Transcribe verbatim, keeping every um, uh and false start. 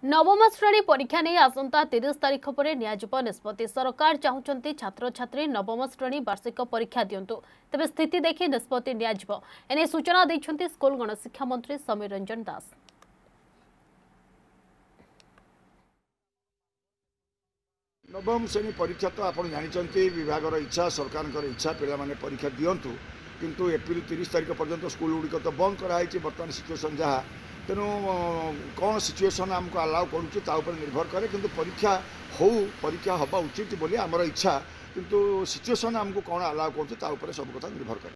नवम श्रेणी परीक्षा नहीं आसंता तीस तारीख पर निष्पत्ति सरकार चाहते छात्र छात्री नवम श्रेणी वार्षिक परीक्षा दिंतु तेज स्थिति देखि निष्पत्ति एने सूचना देते स्कूल गणशिक्षा मंत्री समीर रंजन दास। नवम श्रेणी परीक्षा तो आप जानते विभाग इच्छा सरकार इच्छा पे परीक्षा दिंतु किंतु एप्रिल तीस तारीख पर्यंत स्कूल गुड़िक तो बंद कराई बर्तमान सिचुएसन जहाँ तेणु कौन सिचुएसन आमको अलाउ कर निर्भर करे किंतु परीक्षा हो परीक्षा हवा उचित बोली आमर इच्छा किंतु सिचुएसन आमको कौन अलाउ कर सब कथा निर्भर करे।